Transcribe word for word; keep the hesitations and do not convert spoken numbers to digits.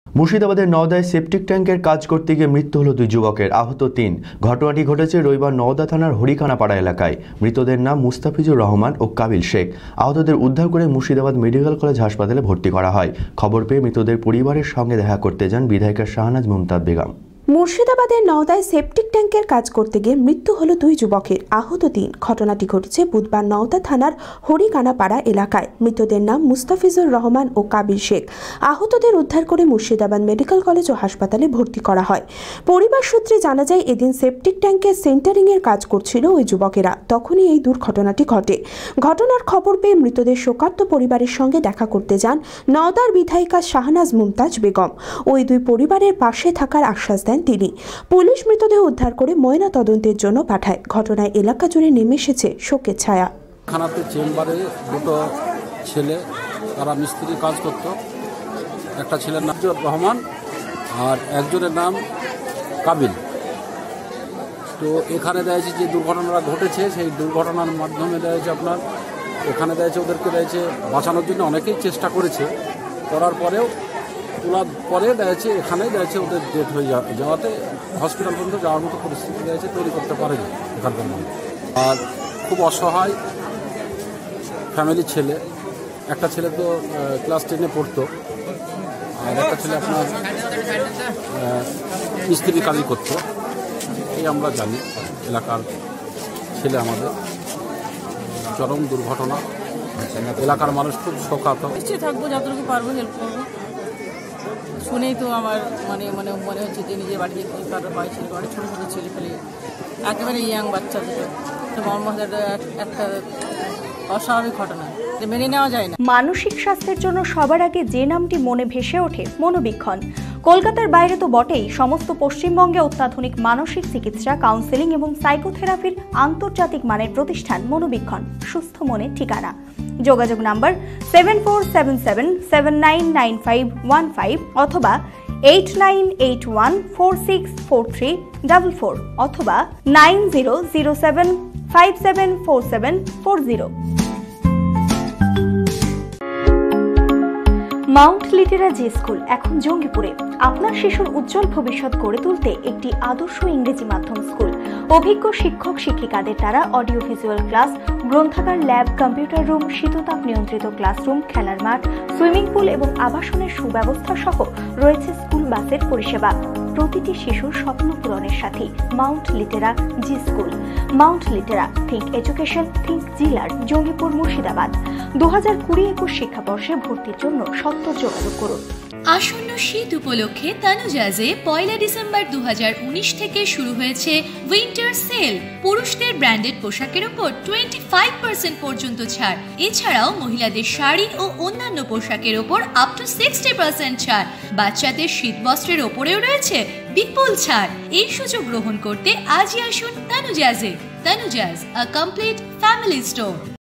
মুর্শিদাবাদের নওদায় সেপটিক ট্যাঙ্কের কাজ করতে গিয়ে মৃত্যু হলো দুই যুবকের, আহত তিন। ঘটনাটি ঘটেছে রবিবার নওদা থানার হরিখানাপাড়া এলাকায়। মৃতদের নাম মুস্তাফিজুর রহমান ও কাবিল শেখ। আহতদের উদ্ধার করে মুর্শিদাবাদ মেডিকেল কলেজ হাসপাতালে ভর্তি করা হয়। খবর পেয়ে মৃতদের পরিবারের সঙ্গে দেখা করতে যান বিধায়িকা শাহনাজ মুমতাজ বেগম। মুর্শিদাবাদের নওদায় সেপটিক ট্যাঙ্কের কাজ করতে গিয়ে মৃত্যু হলো দুই যুবকের, আহত তিন। ঘটনাটি ঘটেছে বুধবার নওদা থানার হরিখানাপাড়া এলাকায়। মৃতদের নাম মুস্তাফিজুর রহমান ও কাবিল শেখ। আহতদের উদ্ধার করে মুর্শিদাবাদ মেডিকেল কলেজ ও হাসপাতালে ভর্তি করা হয়। পরিবার সূত্রে জানা যায়, এদিন সেপটিক ট্যাঙ্কের সেন্টারিং এর কাজ করছিল ওই যুবকেরা, তখনই এই দুর্ঘটনাটি ঘটে। ঘটনার খবর পেয়ে মৃতদের শোকার্ত পরিবারের সঙ্গে দেখা করতে যান নওদার বিধায়িকা শাহনাজ মুমতাজ বেগম। ওই দুই পরিবারের পাশে থাকার আশ্বাস দেন তিনি। পুলিশ মৃতদেহ উদ্ধার করে ময়না তদন্তের জন্য পাঠায়। ঘটনায় এলাকা জুড়ে নেমে এসেছে শোকের ছায়া। থানাতে চেম্বারে দুটো ছেলে, তারা মিস্ত্রি কাজ করত। একটা ছেলের নাম রহমান আর একজনের নাম কাবিল। তো এখানে দেখছি যে দুর্ঘটনাটা ঘটেছে, সেই দুর্ঘটনার মাধ্যমে দেখছি আপনার এখানে দেখছে ওদেরকে দেখছে বাঁচানোর জন্য অনেকেই চেষ্টা করেছে, করার পরেও তোলার পরে দেখছে এখানে দেখছে ওদের ডেথ হয়ে যাওয়াতে হসপিটাল পর্যন্ত যাওয়ার মতো পরিস্থিতি দেখছে তৈরি করতে পারেনি এখানকার মানুষ। আর খুব অসহায় ফ্যামিলির ছেলে, একটা ছেলে তো ক্লাস টেনে পড়তো, আর একটা ছেলে আপনার মিস্ত্রি কাজই করতো। এই আমরা জানি এলাকার ছেলে আমাদের, চরম দুর্ঘটনা। এলাকার মানুষ খুব শোকাহত। নিশ্চয়ই থাকবো, যতটুকু পারবো হেল্প করবো। শুনেই তো আমার মানে মানে মনে হচ্ছে যে নিজের বাড়িতে কারোর বাড়ি ছেলে বাড়ি ছোটো ছোটো ছেলে ফেলে একেবারে ইয়াং বাচ্চা দুটো, তো মর্মাহত একটা অস্বাভাবিক ঘটনা, মেনে নেওয়া যায় না। মানসিক স্বাস্থ্যের জন্য সবার আগে যে নামটি মনে ভেসে ওঠে, মনোবীক্ষণ। কলকাতার বাইরে তো বটেই, সমস্ত পশ্চিমবঙ্গে অত্যাধুনিক মানসিক চিকিৎসা, কাউন্সেলিং এবং সাইকোথেরাপির আন্তর্জাতিক মানের প্রতিষ্ঠান মনোবীক্ষণ, সুস্থ মনের ঠিকানা। যোগাযোগ number seven four seven seven seven nine nine five one five অথবা eight nine eight one four six four three double four অথবা nine zero zero seven five seven four seven four zero. Mount Litera Zee school এখন জঙ্গিপুরে। আপনার শিশুর উজ্জ্বল ভবিষ্যৎ গড়ে তুলতে একটি আদর্শ ইংরেজি মাধ্যম স্কুল। অভিজ্ঞ শিক্ষক শিক্ষিকাদের দ্বারা অডিও ভিজুয়াল ক্লাস, গ্রন্থাগার, ল্যাব, কম্পিউটার রুম, শীততাপ নিয়ন্ত্রিত ক্লাসরুম, খেলার মাঠ, সুইমিং পুল এবং আবাসনের সুব্যবস্থা সহ রয়েছে স্কুল বাসের পরিষেবা। প্রতিটি শিশুর স্বপ্ন পূরণের সাথে Mount Litera Zee school. Mount Litera, think education, think জিলার, জঙ্গিপুর, মুর্শিদাবাদ। দু হাজার কুড়ি একুশ শিক্ষাবর্ষে ভর্তির জন্য সত্তর যোগাযোগ করুন। আসন্ন শীত উপলক্ষে তানুজাজে পয়লা ডিসেম্বর দু হাজার উনিশ থেকে শুরু হয়েছে উইন্টার সেল। পুরুষদের ব্র্যান্ডেড পোশাকের উপর টোয়েন্টি ফাইভ পার্সেন্ট পর্যন্ত ছাড়। এছাড়াও মহিলাদের শাড়ি ও অন্যান্য পোশাকের উপর আপ টু সিক্সটি পার্সেন্ট ছাড়। বাচ্চাদের শীত বস্ত্রের ওপরেও রয়েছে বিপুল ছাড়। এই সুযোগ গ্রহণ করতে আজই আসুন তানুজাজে। Tanuja's, a complete family store.